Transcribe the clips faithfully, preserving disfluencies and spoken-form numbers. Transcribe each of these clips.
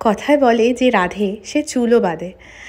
কথায় বলে যে রাধে সে চুলও বাঁধে।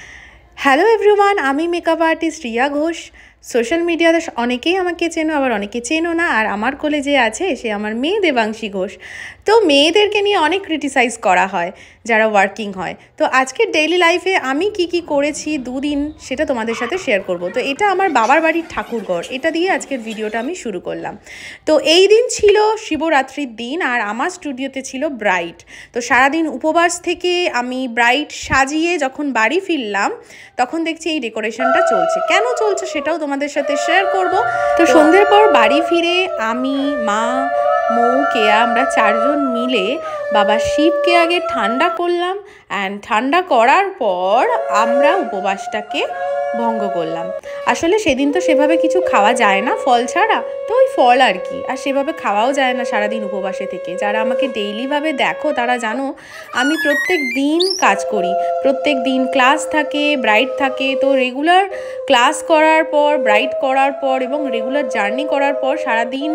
হ্যালো এভরিওয়ান, আমি makeup artist Riya Ghosh. Social মিডিয়াতে অনেকেই আমাকে চেনো, আবার অনেকে চেনো না। আর আমার কোলে যে আছে সে আমার মেয়ে দেবাংশী ঘোষ। তো মেয়েদেরকে নিয়ে অনেক ক্রিটিসাইজ করা হয় যারা ওয়ার্কিং হয়। তো আজকের ডেইলি লাইফে আমি কি কি করেছি দুদিন সেটা তোমাদের সাথে শেয়ার করব। তো এটা আমার বাবার বাড়ির ঠাকুরঘর, এটা দিয়ে আজকের ভিডিওটা আমি শুরু করলাম। তো এই দিন ছিল শিবরাত্রির দিন আর আমার স্টুডিওতে ছিল ব্রাইড। তো সারাদিন উপবাস থেকে আমি ব্রাইড সাজিয়ে যখন বাড়ি ফিরলাম তখন দেখছি এই ডেকোরেশনটা চলছে। কেন চলছে সেটাও তোমাদের সাথে শেয়ার করব। তো সন্ধ্যের পর বাড়ি ফিরে আমি, মা, মৌ, কেয়া আমরা চারজন মিলে বাবা শিবকে আগে ঠান্ডা করলাম। অ্যান্ড ঠান্ডা করার পর আমরা উপবাসটাকে ভঙ্গ করলাম। আসলে সেদিন তো সেভাবে কিছু খাওয়া যায় না ফল ছাড়া, তো ওই ফল আর কি, আর সেভাবে খাওয়াও যায় না সারাদিন উপবাসে থেকে। যারা আমাকে ডেইলিভাবে দেখো তারা জানো আমি প্রত্যেক দিন কাজ করি, প্রত্যেক দিন ক্লাস থাকে, ব্রাইড থাকে। তো রেগুলার ক্লাস করার পর, ব্রাইড করার পর এবং রেগুলার জার্নি করার পর সারাদিন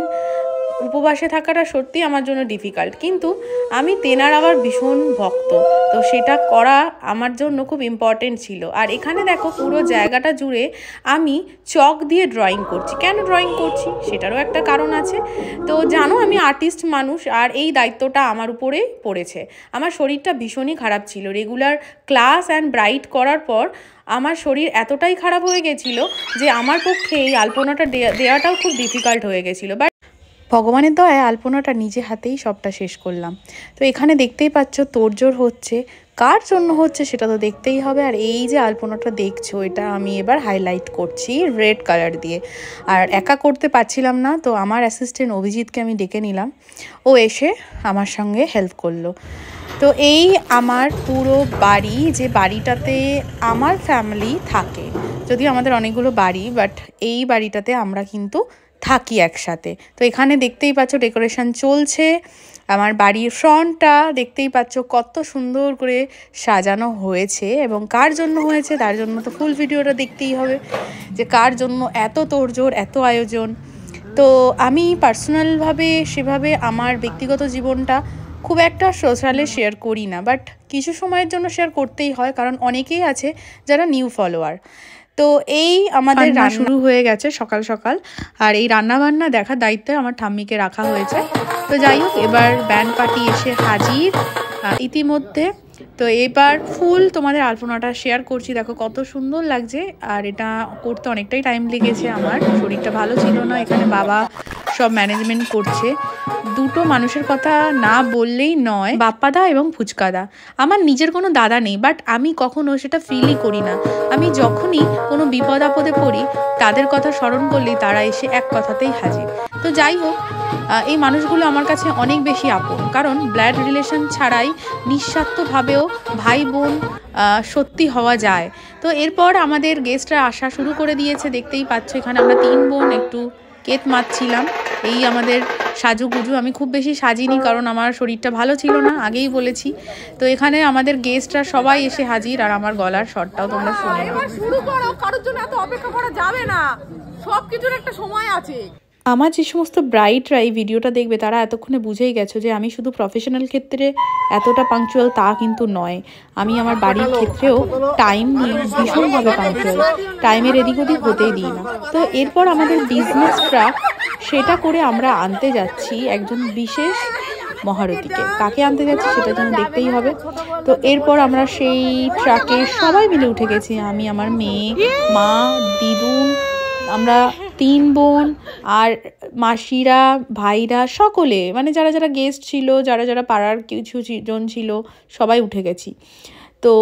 উপবাসে থাকাটা সত্যি আমার জন্য ডিফিকাল্ট। কিন্তু আমি তেনার আবার ভীষণ ভক্ত, তো সেটা করা আমার জন্য খুব ইম্পর্টেন্ট ছিল। আর এখানে দেখো পুরো জায়গাটা জুড়ে আমি চক দিয়ে ড্রয়িং করছি। কেন ড্রয়িং করছি সেটারও একটা কারণ আছে। তো জানো আমি আর্টিস্ট মানুষ, আর এই দায়িত্বটা আমার উপরেই পড়েছে। আমার শরীরটা ভীষণই খারাপ ছিল। রেগুলার ক্লাস অ্যান্ড ব্রাইড করার পর আমার শরীর এতটাই খারাপ হয়ে গেছিলো যে আমার পক্ষে এই আলপনাটা দেওয়াটাও খুব ডিফিকাল্ট হয়ে গেছিলো। বাট ভগবানের দয়ায় আলপনাটা নিজে হাতেই সবটা শেষ করলাম। তো এখানে দেখতেই পাচ্ছ তোড়জোড় হচ্ছে, কার জন্য হচ্ছে সেটা তো দেখতেই হবে। আর এই যে আলপনাটা দেখছো এটা আমি এবার হাইলাইট করছি রেড কালার দিয়ে। আর একা করতে পারছিলাম না, তো আমার অ্যাসিস্ট্যান্ট অভিজিৎকে আমি ডেকে নিলাম, ও এসে আমার সঙ্গে হেল্প করলো। তো এই আমার পুরো বাড়ি, যে বাড়িটাতে আমার ফ্যামিলি থাকে, যদিও আমাদের অনেকগুলো বাড়ি, বাট এই বাড়িটাতে আমরা কিন্তু থাকি একসাথে। তো এখানে দেখতেই পাচ্ছ ডেকোরেশন চলছে। আমার বাড়ির ফ্রন্টটা দেখতেই পাচ্ছ কত সুন্দর করে সাজানো হয়েছে, এবং কার জন্য হয়েছে তার জন্য তো ফুল ভিডিওটা দেখতেই হবে যে কার জন্য এত তোড়জোড়, এত আয়োজন। তো আমি পার্সোনালভাবে সেভাবে আমার ব্যক্তিগত জীবনটা খুব একটা সোশ্যালে শেয়ার করি না, বাট কিছু সময়ের জন্য শেয়ার করতেই হয়, কারণ অনেকেই আছে যারা নিউ ফলোয়ার। তো এই আমাদের রান্না শুরু হয়ে গেছে সকাল সকাল, আর এই রান্নাবান্না দেখার দায়িত্বে আমার ঠাম্মিকে রাখা হয়েছে। তো যাই হোক, এবার ব্যান্ড পার্টি এসে হাজির ইতিমধ্যে। তো এবার ফুল তোমাদের আলপনাটা শেয়ার করছি, দেখো কত সুন্দর লাগছে। আর এটা করতে অনেকটাই টাইম লেগেছে, আমার শরীরটা ভালো ছিল না। এখানে বাবা সব ম্যানেজমেন্ট করছে। দুটো মানুষের কথা না বললেই নয়, বাপ্পাদা এবং ফুচকাদা। আমার নিজের কোনো দাদা নেই, বাট আমি কখনো সেটা ফিলই করি না। আমি যখনই কোনো বিপদ আপদে পড়ি তাদের কথা স্মরণ করলেই তারা এসে এক কথাতেই হাজির। তো যাই হোক, এই মানুষগুলো আমার কাছে অনেক বেশি আপন, কারণ ব্লাড রিলেশন ছাড়াই নিঃস্বার্থভাবেও ভাই বোন সত্যি হওয়া যায়। তো এরপর আমাদের গেস্টরা আসা শুরু করে দিয়েছে, দেখতেই পাচ্ছ এখানে আমরা তিন বোন একটু কেত মারছিলাম। এই আমাদের সাজুগুজু, আমি খুব বেশি সাজিনি কারণ আমার শরীরটা ভালো ছিল না, আগেই বলেছি। তো এখানে আমাদের গেস্টরা সবাই এসে হাজির, আর আমার গলার শটটাও তোমরা শুনে নাও। শুরু করো, কারোর জন্য এত অপেক্ষা করা যাবে না, সবকিছুর একটা সময় আছে। আমার যে সমস্ত ব্রাইডরা এই ভিডিওটা দেখবে তারা এতক্ষণে বুঝেই গেছো যে আমি শুধু প্রফেশনাল ক্ষেত্রে এতটা পাংচুয়াল তা কিন্তু নয়। আমি আমার বাড়ির ক্ষেত্রেও টাইম নিয়ে ভীষণভাবে পাংচুয়াল, টাইমের এদিক ওদিক হতেই দিই না। তো এরপর আমাদের বিজনেস ট্রাক, সেটা করে আমরা আনতে যাচ্ছি একজন বিশেষ মহারথীকে। কাকে আনতে যাচ্ছি সেটা যেন দেখতেই হবে। তো এরপর আমরা সেই ট্রাকে সবাই মিলে উঠে গেছি, আমি, আমার মেয়ে, মা, দিদুন, আমরা তিন বোন আর মাসিরা, ভাইরা, সকলে, মানে যারা যারা গেস্ট ছিল, যারা যারা পাড়ার কিছু জন ছিল, সবাই উঠে গেছি। তো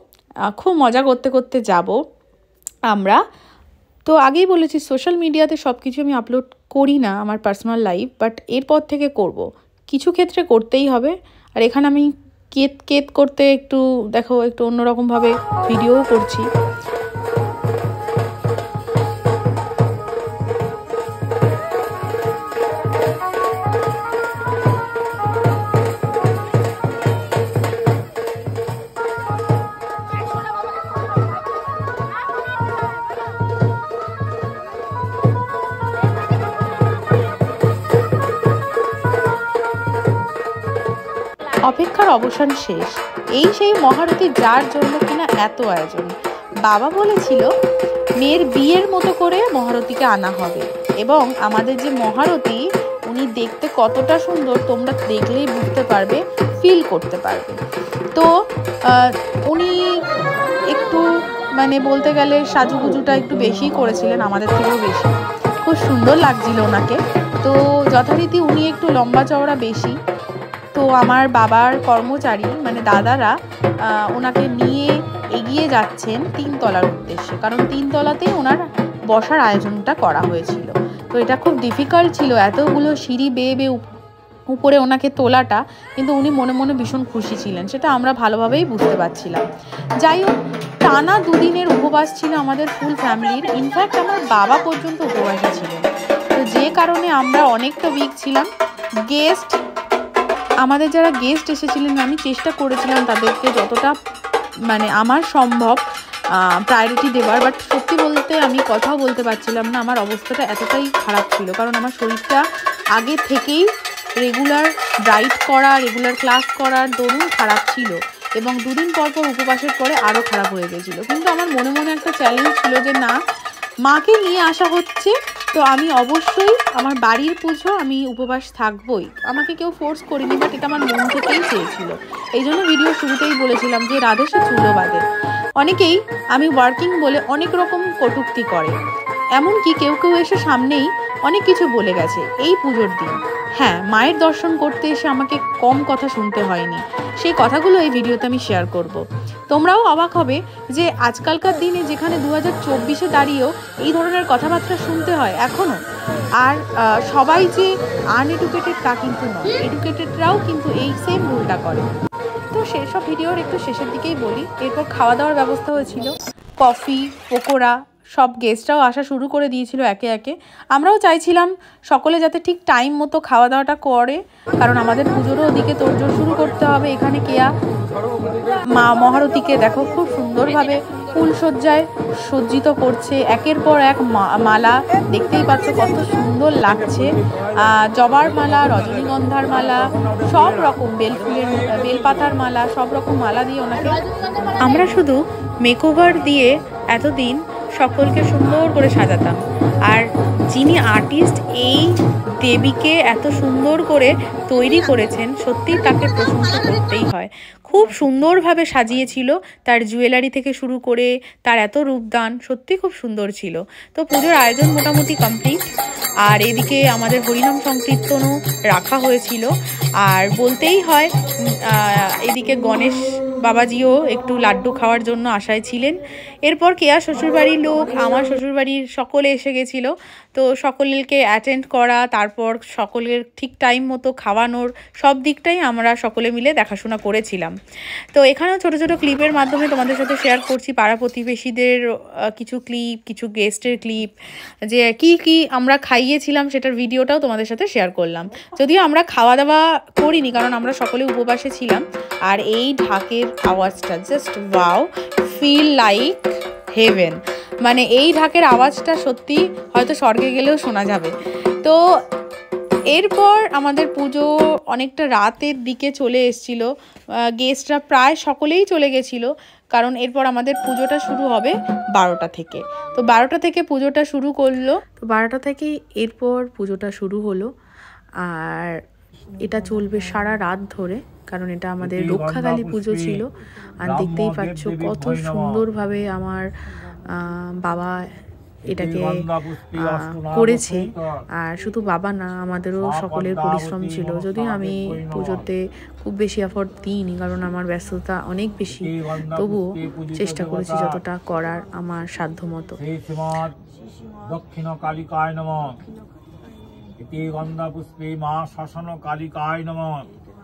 খুব মজা করতে করতে যাব আমরা। তো আগেই বলেছি সোশ্যাল মিডিয়াতে সব কিছু আমি আপলোড করি না, আমার পার্সোনাল লাইফ, বাট এরপর থেকে করব, কিছু ক্ষেত্রে করতেই হবে। আর এখানে আমি কেত কেত করতে একটু দেখো একটু অন্যরকমভাবে ভিডিওও করছি। অপেক্ষার অবসান শেষ। এই সেই মহারতী যার জন্য কিনা এত আয়োজন। বাবা বলেছিল মেয়ের বিয়ের মতো করে মহারতীকে আনা হবে, এবং আমাদের যে মহারতী উনি দেখতে কতটা সুন্দর তোমরা দেখলেই বুঝতে পারবে, ফিল করতে পারবে। তো উনি একটু মানে বলতে গেলে সাজুগুজুটা একটু বেশিই করেছিলেন, আমাদের থেকেও বেশি। খুব সুন্দর লাগছিল ওনাকে। তো যথারীতি উনি একটু লম্বা চওড়া বেশি। তো আমার বাবার কর্মচারী মানে দাদারা ওনাকে নিয়ে এগিয়ে যাচ্ছেন তিনতলার উদ্দেশ্যে, কারণ তিনতলাতেই ওনার বসার আয়োজনটা করা হয়েছিল। তো এটা খুব ডিফিকাল্ট ছিল, এতগুলো সিঁড়ি বেয়ে বেয়ে উপরে ওনাকে তোলাটা, কিন্তু উনি মনে মনে ভীষণ খুশি ছিলেন, সেটা আমরা ভালোভাবেই বুঝতে পারছিলাম। যাই হোক, টানা দুদিনের উপবাস ছিল আমাদের ফুল ফ্যামিলির। ইনফ্যাক্ট আমার বাবা পর্যন্ত উপবাসে ছিলেন। তো যে কারণে আমরা অনেকটা উইক ছিলাম। গেস্ট আমাদের যারা গেস্ট এসেছিলেন আমি চেষ্টা করেছিলাম তাদেরকে যতটা মানে আমার সম্ভব প্রায়োরিটি দেওয়ার, বাট সত্যি বলতে আমি কথাও বলতে পারছিলাম না। আমার অবস্থাটা এতটাই খারাপ ছিল, কারণ আমার শরীরটা আগে থেকেই রেগুলার ডায়েট করা, রেগুলার ক্লাস করার দরুন খারাপ ছিল, এবং দুদিন পর পর উপবাসের পরে আরও খারাপ হয়ে গেছিলো। কিন্তু আমার মনে মনে একটা চ্যালেঞ্জ ছিল যে না, মাকে নিয়ে আসা হচ্ছে, তো আমি অবশ্যই আমার বাড়ির পুজো আমি উপবাস থাকবই। আমাকে কেউ ফোর্স করিনি, বাট এটা আমার মন থেকেই চেয়েছিল। এই জন্য ভিডিও শুরুতেই বলেছিলাম যে রাধে সে চুলো বাঁধে। অনেকেই আমি ওয়ার্কিং বলে অনেক রকম কটূক্তি করে, এমনকি কেউ কেউ এসে সামনেই অনেক কিছু বলে গেছে এই পুজোর দিন। হ্যাঁ, মায়ের দর্শন করতে এসে আমাকে কম কথা শুনতে হয়নি। সেই কথাগুলো এই ভিডিওতে আমি শেয়ার করব। তোমরাও অবাক হবে যে আজকালকার দিনে যেখানে দু হাজার চব্বিশে দাঁড়িয়েও এই ধরনের কথাবার্তা শুনতে হয় এখনও। আর সবাই যে আনএডুকেটেড তা কিন্তু নয়, এডুকেটেডরাও কিন্তু এই সেম ভুলটা করে। তো সেসব ভিডিওর একটু শেষের দিকেই বলি। এরপর খাওয়া দাওয়ার ব্যবস্থা হয়েছিল, কফি, পকোড়া, সব গেস্টরাও আসা শুরু করে দিয়েছিল একে একে। আমরাও চাইছিলাম সকলে যাতে ঠিক টাইম মতো খাওয়া দাওয়াটা করে, কারণ আমাদের পুজোরও ওদিকে তোড়জোড় শুরু করতে হবে। এখানে কেয়া মা মহারতীকে দেখো খুব সুন্দরভাবে ফুলসজ্জায় সজ্জিত করছে, একের পর এক মালা, দেখতেই পাচ্ছ কত সুন্দর লাগছে। জবার মালা, রজনীগন্ধার মালা, সব রকম বেলফুলের বেলপাতার মালা, সব রকম মালা দিয়ে ওনাকে আমরা শুধু মেকওভার দিয়ে এতদিন সকলকে সুন্দর করে সাজাতাম। আর যিনি আর্টিস্ট এই দেবীকে এত সুন্দর করে তৈরি করেছেন, সত্যি তাকে প্রশংসা করতেই হয়। খুব সুন্দরভাবে সাজিয়েছিল, তার জুয়েলারি থেকে শুরু করে তার এত রূপদান, সত্যি খুব সুন্দর ছিল। তো পুজোর আয়োজন মোটামুটি কমপ্লিট। আর এদিকে আমাদের হরিনাম সংকীর্তনও রাখা হয়েছিল। আর বলতেই হয় এদিকে গণেশ বাবাজিও একটু লাড্ডু খাওয়ার জন্য আশায় ছিলেন। এরপর কেয়া শ্বশুরবাড়ির লোক, আমার শ্বশুরবাড়ির সকলে এসে গেছিলো। তো সকলকে অ্যাটেন্ড করা, তারপর সকলের ঠিক টাইম মতো খাওয়ানোর সব দিকটাই আমরা সকলে মিলে দেখাশোনা করেছিলাম। তো এখানেও ছোটো ছোটো ক্লিপের মাধ্যমে তোমাদের সাথে শেয়ার করছি পাড়া প্রতিবেশীদের কিছু ক্লিপ, কিছু গেস্টের ক্লিপ, যে কি কি আমরা খাইয়েছিলাম সেটার ভিডিওটাও তোমাদের সাথে শেয়ার করলাম। যদিও আমরা খাওয়া দাওয়া করিনি, কারণ আমরা সকলে উপবাসে ছিলাম। আর এই ঢাকের আওয়াজটা just wow, feel like heaven. মানে এই ঢাকের আওয়াজটা সত্যি হয়তো স্বর্গে গেলেও শোনা যাবে। তো এরপর আমাদের পুজো অনেকটা রাতের দিকে চলে এসেছিল, গেস্টরা প্রায় সকলেই চলে গেছিলো, কারণ এরপর আমাদের পুজোটা শুরু হবে বারোটা থেকে। তো বারোটা থেকে পুজোটা শুরু করলো, তো বারোটা থেকেই এরপর পুজোটা শুরু হলো। আর এটা চলবে সারা রাত ধরে, কারণ এটা আমাদের রক্ষাকালী পুজো ছিল। আর দেখতেই পাচ্ছ কত সুন্দরভাবে আমার বাবা এটাকে করেছে। আর শুধু বাবা না, আমাদেরও সকলের পরিশ্রম ছিল। যদিও আমি পুজোতে খুব বেশি এফোর্ট দিইনি, কারণ আমার ব্যস্ততা অনেক বেশি, তবুও চেষ্টা করেছি যতটা করার আমার সাধ্য মতো। দক্ষিণ কালিকায় নমঃ, ইতি গন্ধা পুষ্পে মা শাসন কালিকায় নমঃ।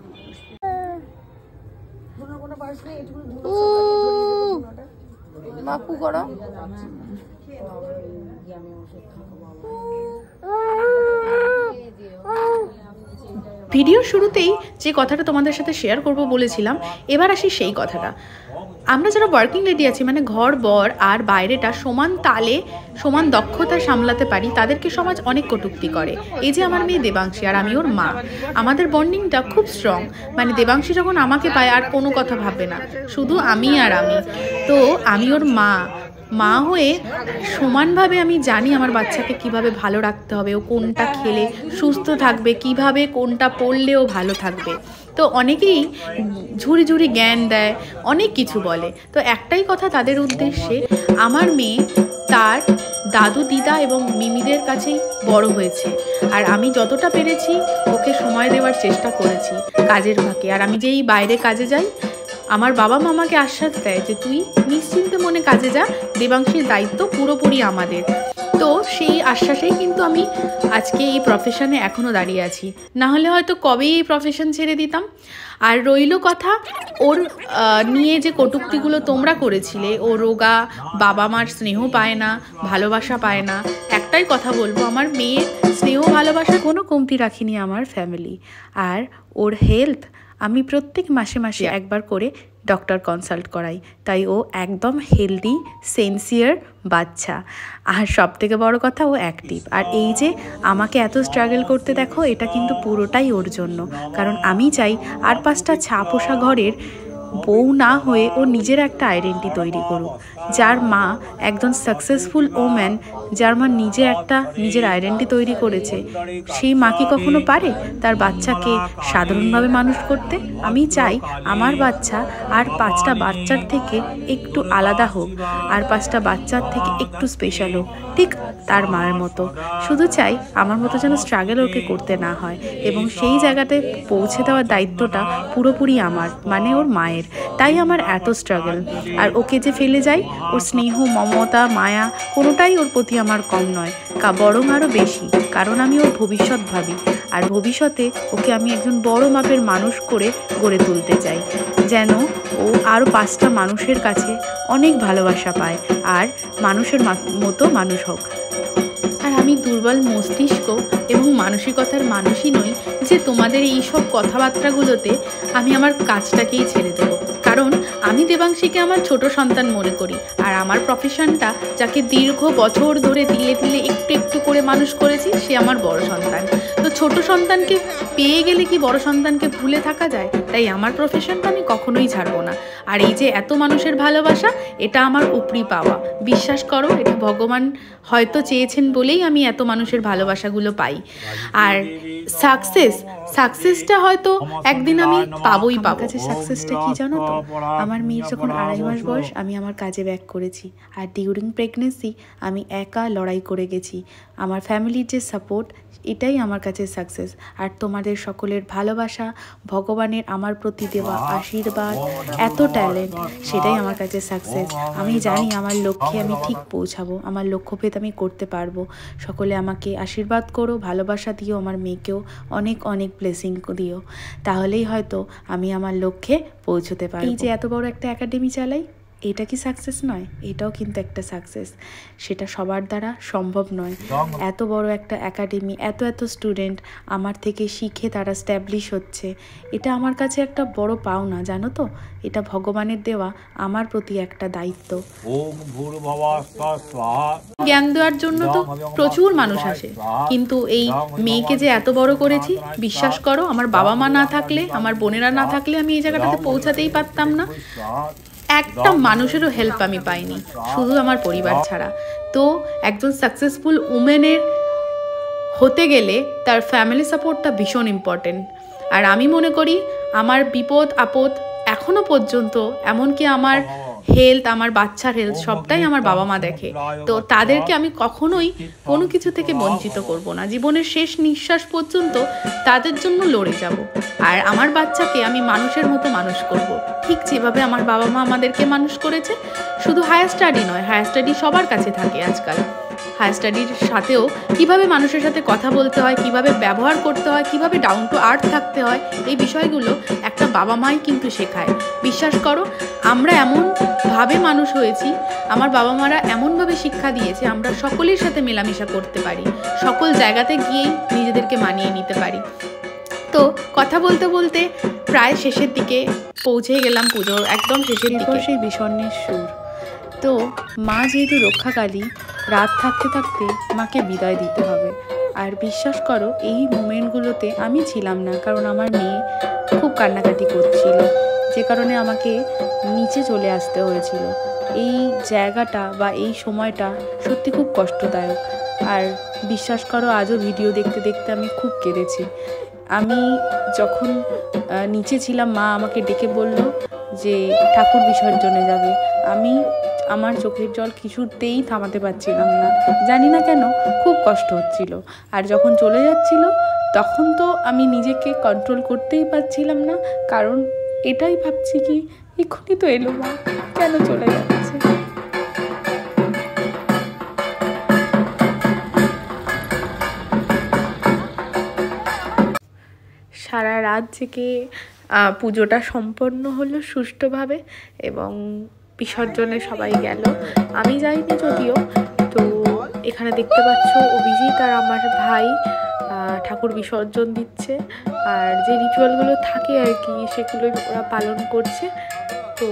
মাপু করো। ভিডিওর শুরুতেই যে কথাটা তোমাদের সাথে শেয়ার করব বলেছিলাম, এবার আসি সেই কথাটা। আমরা যারা ওয়ার্কিং লেডি আছি, মানে ঘর বর আর বাইরেটা সমান তালে সমান দক্ষতা সামলাতে পারি, তাদেরকে সমাজ অনেক কটূক্তি করে। এই যে আমার মেয়ে দেবাংশী আর আমি ওর মা, আমাদের বন্ডিংটা খুব স্ট্রং। মানে দেবাংশী যখন আমাকে পায় আর কোনো কথা ভাবে না, শুধু আমি আর আমি। তো আমি ওর মা মা হয়ে সমানভাবে আমি জানি আমার বাচ্চাকে কিভাবে ভালো রাখতে হবে, ও কোনটা খেলে সুস্থ থাকবে, কিভাবে কোনটা পড়লেও ভালো থাকবে। তো অনেকেই ঝুড়ি ঝুড়ি জ্ঞান দেয়, অনেক কিছু বলে। তো একটাই কথা তাদের উদ্দেশ্যে, আমার মেয়ে তার দাদু দিদা এবং মিমিদের কাছেই বড় হয়েছে, আর আমি যতটা পেরেছি ওকে সময় দেওয়ার চেষ্টা করেছি কাজের ফাঁকে। আর আমি যেই বাইরে কাজে যাই, আমার বাবা মামাকে আশ্বাস দেয় যে তুই নিশ্চিন্তে মনে কাজে যা, দেবাংশীর দায়িত্ব পুরোপুরি আমাদের। তো সেই আশ্বাসেই কিন্তু আমি আজকে এই প্রফেশনে এখনও দাঁড়িয়ে আছি, না হলে হয়তো কবেই এই প্রফেশন ছেড়ে দিতাম। আর রইল কথা ওর নিয়ে যে কটূক্তিগুলো তোমরা করেছিলে, ও রোগা, বাবা মার স্নেহ পায় না, ভালোবাসা পায় না, একটাই কথা বলবো, আমার মেয়ের স্নেহ ভালোবাসা কোনো কমতি রাখিনি আমার ফ্যামিলি। আর ওর হেলথ আমি প্রত্যেক মাসে মাসে একবার করে ডক্টর কনসাল্ট করাই, তাই ও একদম হেলদি সেন্সিয়ার বাচ্চা। আর সব থেকে বড়ো কথা, ও অ্যাক্টিভ। আর এই যে আমাকে এত স্ট্রাগল করতে দেখো, এটা কিন্তু পুরোটাই ওর জন্য। কারণ আমি চাই আর পাঁচটা ছা পোষা ঘরের বউ না হয়ে ও নিজের একটা আইডেন্টি তৈরি করুক। যার মা একজন সাকসেসফুল ওম্যান, যার মা নিজে একটা নিজের আইডেন্টি তৈরি করেছে, সেই মা কি কখনো পারে তার বাচ্চাকে সাধারণভাবে মানুষ করতে? আমি চাই আমার বাচ্চা আর পাঁচটা বাচ্চার থেকে একটু আলাদা হোক, আর পাঁচটা বাচ্চার থেকে একটু স্পেশাল হোক, ঠিক তার মায়ের মতো। শুধু চাই আমার মতো যেন স্ট্রাগল ওকে করতে না হয়, এবং সেই জায়গাতে পৌঁছে দেওয়ার দায়িত্বটা পুরোপুরি আমার, মানে ওর মায়ের। তাই আমার এত স্ট্রাগল। আর ওকে যে ফেলে যাই, ওর স্নেহ, মমতা, মায়া কোনোটাই ওর প্রতি আমার কম নয়, কা বরং আরও বেশি। কারণ আমি ওর ভবিষ্যৎ ভাবি, আর ভবিষ্যতে ওকে আমি একজন বড় মাপের মানুষ করে গড়ে তুলতে চাই, যেন ও আরও পাঁচটা মানুষের কাছে অনেক ভালোবাসা পায় আর মানুষের মতো মানুষ হোক। আর আমি দুর্বল মস্তিষ্ক এবং মানসিকতার মানুষই নই যে তোমাদের এই সব কথাবার্তাগুলোতে আমি আমার কাজটাকেই ছেড়ে দেবো। কারণ আমি দেবাংশীকে আমার ছোট সন্তান মনে করি, আর আমার প্রফেশনটা যাকে দীর্ঘ বছর ধরে দিলে দিলে একটু একটু করে মানুষ করেছি, সে আমার বড় সন্তান। তো ছোট সন্তানকে পেয়ে গেলে কি বড় সন্তানকে ভুলে থাকা যায়? তাই আমার প্রফেশনটা আমি কখনোই ছাড়বো না। আর এই যে এত মানুষের ভালোবাসা, এটা আমার উপরি পাওয়া। বিশ্বাস করো, এটা ভগবান হয়তো চেয়েছেন বলেই আমি এত মানুষের ভালোবাসাগুলো পাই। আর সাকসেস সাকসেসটা হয়তো একদিন আমি পাবোই পাবো। কাছে সাকসেসটা কি জানো তো? আমার মেয়ের যখন আড়াই মাস বয়স, আমি আমার কাজে ব্যাক করেছি, আর ডিউরিং প্রেগনেন্সি আমি একা লড়াই করে গেছি। আমার ফ্যামিলির যে সাপোর্ট, এটাই আমার কাছে সাকসেস। আর তোমাদের সকলের ভালোবাসা, ভগবানের আমার প্রতি দেওয়া আশীর্বাদ, এত ট্যালেন্ট, সেটাই আমার কাছে সাকসেস। আমি জানি আমার লক্ষ্যে আমি ঠিক পৌঁছাবো, আমার লক্ষ্যভেদ আমি করতে পারবো। সকলে আমাকে আশীর্বাদ করো, ভালোবাসা দিও, আমার মেয়েকেও অনেক অনেক ব্লেসিং দিও, তাহলেই হয়তো আমি আমার লক্ষ্যে পৌঁছতে পারি। এই যে এত বড় একটা একাডেমি চালাই, এটা কি সাকসেস নয়? এটাও কিন্তু একটা সাকসেস। সেটা সবার দ্বারা সম্ভব নয়। এত বড় একটা একাডেমি, এত এত স্টুডেন্ট আমার থেকে শিখে তারা স্ট্যাবলিশ হচ্ছে, এটা আমার কাছে একটা বড় পাওনা, জানো তো? এটা ভগবানের দেওয়া আমার প্রতি একটা দায়িত্ব। জ্ঞান দেওয়ার জন্য তো প্রচুর মানুষ আসে, কিন্তু এই মেয়েকে যে এত বড় করেছি, বিশ্বাস করো, আমার বাবা মা না থাকলে, আমার বোনেরা না থাকলে আমি এই জায়গাটাতে পৌঁছাতেই পারতাম না। একটা মানুষেরও হেল্প আমি পাইনি, শুধু আমার পরিবার ছাড়া। তো একজন সাকসেসফুল উমেনের হতে গেলে তার ফ্যামিলি সাপোর্টটা ভীষণ ইম্পর্টেন্ট। আর আমি মনে করি আমার বিপদ আপদ এখনো পর্যন্ত, এমনকি আমার হেলথ, আমার বাচ্চার হেলথ, সবটাই আমার বাবা মা দেখে। তো তাদেরকে আমি কখনোই কোনো কিছু থেকে বঞ্চিত করব না। জীবনের শেষ নিঃশ্বাস পর্যন্ত তাদের জন্য লড়ে যাব। আর আমার বাচ্চাকে আমি মানুষের মতো মানুষ করব, ঠিক যেভাবে আমার বাবা মা আমাদেরকে মানুষ করেছে। শুধু হায়ার স্টাডি নয়, হায়ার স্টাডি সবার কাছে থাকে আজকাল। হায়ার স্টাডির সাথেও কিভাবে মানুষের সাথে কথা বলতে হয়, কিভাবে ব্যবহার করতে হয়, কিভাবে ডাউন টু আর্থ থাকতে হয়, এই বিষয়গুলো একটা বাবা মাই কিন্তু শেখায়। বিশ্বাস করো, আমরা এমনভাবে মানুষ হয়েছি, আমার বাবা মারা এমনভাবে শিক্ষা দিয়েছে, আমরা সকলের সাথে মেলামেশা করতে পারি, সকল জায়গাতে গিয়েই নিজেদেরকে মানিয়ে নিতে পারি। তো কথা বলতে বলতে প্রায় শেষের দিকে পৌঁছে গেলাম, পুজোর একদম শেষের দিকে। সেই বিষণ্ণের সুর। তো মা যেহেতু রক্ষাকালী, রাত থাকতে থাকতে মাকে বিদায় দিতে হবে। আর বিশ্বাস করো এই মোমেন্টগুলোতে আমি ছিলাম না, কারণ আমার মেয়ে খুব কান্নাকাটি করছিল, যে কারণে আমাকে নিচে চলে আসতে হয়েছিল। এই জায়গাটা বা এই সময়টা সত্যি খুব কষ্টদায়ক। আর বিশ্বাস করো আজও ভিডিও দেখতে দেখতে আমি খুব কেঁদেছি। আমি যখন নিচে ছিলাম, মা আমাকে ডেকে বলল যে ঠাকুর বিসর্জনে যাবে। আমি আমার চোখের জল কিছুতেই থামাতে পারছিলাম না, জানি না কেন, খুব কষ্ট হচ্ছিল। আর যখন চলে যাচ্ছিল তখন তো আমি নিজেকে কন্ট্রোল করতেই পারছিলাম না, কারণ এটাই ভাবছি কি এক্ষুনি তো এলো মা, কেন চলে যাচ্ছে। সারা রাত জেগে পুজোটা সম্পন্ন হলো সুষ্ঠুভাবে এবং বিসর্জনে সবাই গেল। আমি যাইনি যদিও। তো এখানে দেখতে পাচ্ছ অভিজিৎ আর আমার ভাই ঠাকুর বিসর্জন দিচ্ছে, আর যে রিচুয়ালগুলো থাকে আর কি সেগুলোই ওরা পালন করছে। তো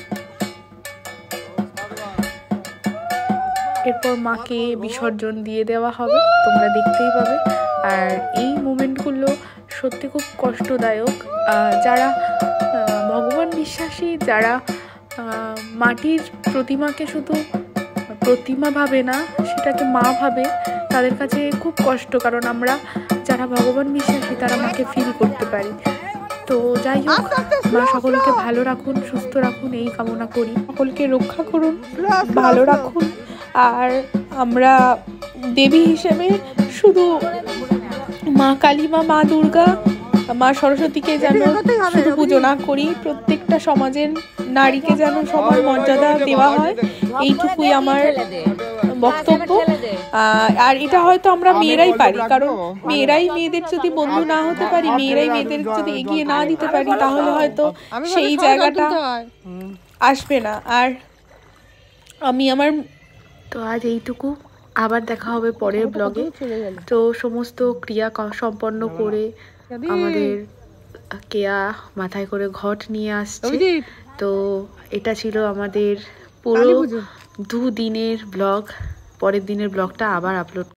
এরপর মাকে বিসর্জন দিয়ে দেওয়া হবে, তোমরা দেখতেই পাবে। আর এই মুমেন্টগুলো সত্যি খুব কষ্টদায়ক। যারা ভগবান বিশ্বাসী, যারা মাটির প্রতিমাকে শুধু প্রতিমা ভাবে না, সেটাকে মা ভাবে, তাদের কাছে খুব কষ্ট, কারণ আমরা যারা ভগবান বিশ্বাসী তারা মাকে ফিল করতে পারি। তো যাই হোক, মা সকলকে ভালো রাখুন, সুস্থ রাখুন এই কামনা করি। সকলকে রক্ষা করুন, ভালো রাখুন। আর আমরা দেবী হিসেবে শুধু মা কালী মা, মা দুর্গা, মা সরস্বতীকে যেন শুধু পুজো না করি, প্রত্যেকটা সমাজের নারীকে যেন সমান মর্যাদা দেওয়া হয়, এইটুকুই আমার বক্তব্য। আর এটা হয়তো আমরা মেয়েরাই পারি, কারণ মেয়েরাই মেয়েদের যদি বন্ধু না হতে পারি, মেয়েরাই মেয়েদের যদি এগিয়ে না দিতে পারি, তাহলে হয়তো সেই জায়গাটা আসবে না। আর আমি আমার তো আজ এইটুকু, আবার দেখা হবে পরের ব্লগে। তো সমস্ত ক্রিয়া সম্পন্ন করে আমাদের কেয়া মাথায় করে ঘট নিয়ে আসছে। তো এটা ছিল আমাদের পুরো দুদিনের ব্লগ। পরের দিনের ব্লগটা আবার আপলোড